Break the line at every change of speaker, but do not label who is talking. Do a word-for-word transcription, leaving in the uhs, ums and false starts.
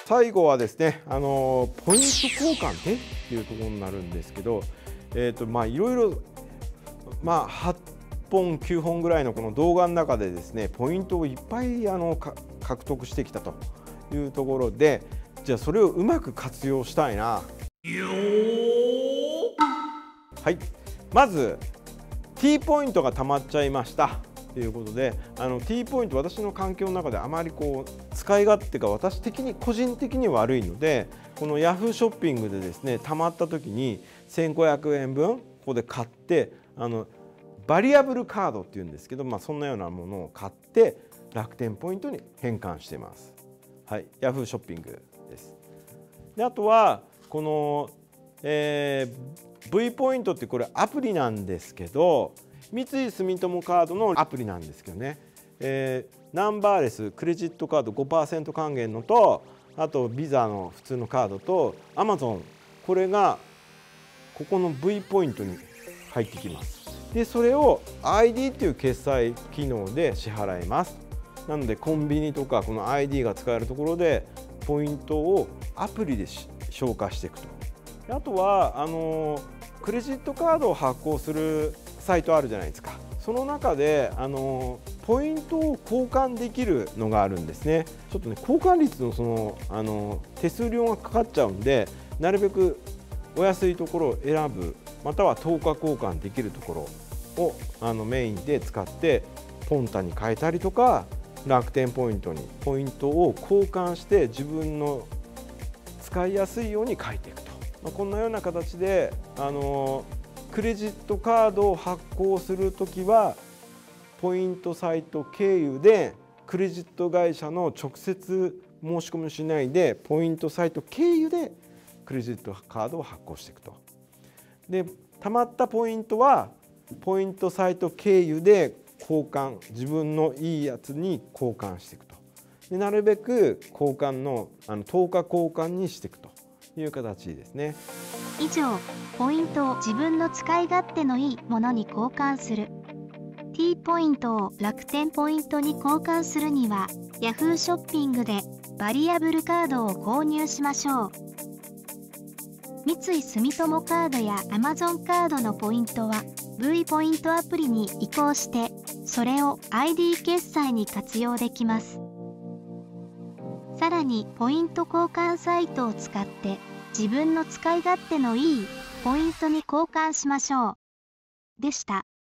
最後はですね、あのポイント交換ってっていうところになるんですけど、えーとまあいろいろ、まあ、はっぽんきゅうほんぐらいのこの動画の中でですね、ポイントをいっぱいあのか獲得してきたというところで、じゃあそれをうまく活用したいな。はい、まず T ポイントがたまっちゃいましたということで、あの T ポイント、私の環境の中であまりこう使い勝手が私的に個人的に悪いので、この Yahoo ショッピングでですね、たまった時にせんごひゃくえんぶんここで買って、あのバリアブルカードっていうんですけど、まあ、そんなようなものを買って楽天ポイントに変換しています。はい、Yahoo ショッピングです。であとはこの、えー、V ポイントってこれアプリなんですけど、三井住友カードのアプリなんですけどね、えー、ナンバーレスクレジットカード ごパーセント 還元のと、あとビザの普通のカードと アマゾン、 これがここの V ポイントに入ってきます。でそれを アイディー という決済機能で支払います。なのでコンビニとかこの アイディー が使えるところでポイントをアプリで消化していくと。あとはあのクレジットカードを発行するサイトあるじゃないですか。その中であのポイントを交換できるのがあるんですね。ちょっとね、交換率のそのあの手数料がかかっちゃうんで、なるべくお安いところを選ぶ、またはとおか交換できるところをあのメインで使ってポンタに変えたりとか、楽天ポイントにポイントを交換して自分の使いやすいように変えていくと、まあ、こんなような形であのクレジットカードを発行するときはポイントサイト経由で、クレジット会社の直接申し込みをしないでポイントサイト経由でクレジットカードを発行していくと。でたまったポイントはポイントサイト経由で交換、自分のいいやつに交換していくと。でなるべく交換のあのとおか交換にしていくという形ですね。
以上、ポイントを自分の使い勝手のいいものに交換する T ポイントを楽天ポイントに交換するには Yahoo ショッピングでバリアブルカードを購入しましょう。三井住友カードや アマゾン カードのポイントは V ポイントアプリに移行して、それを アイディー 決済に活用できます。さらにポイント交換サイトを使って自分の使い勝手のいいポイントに交換しましょう。でした。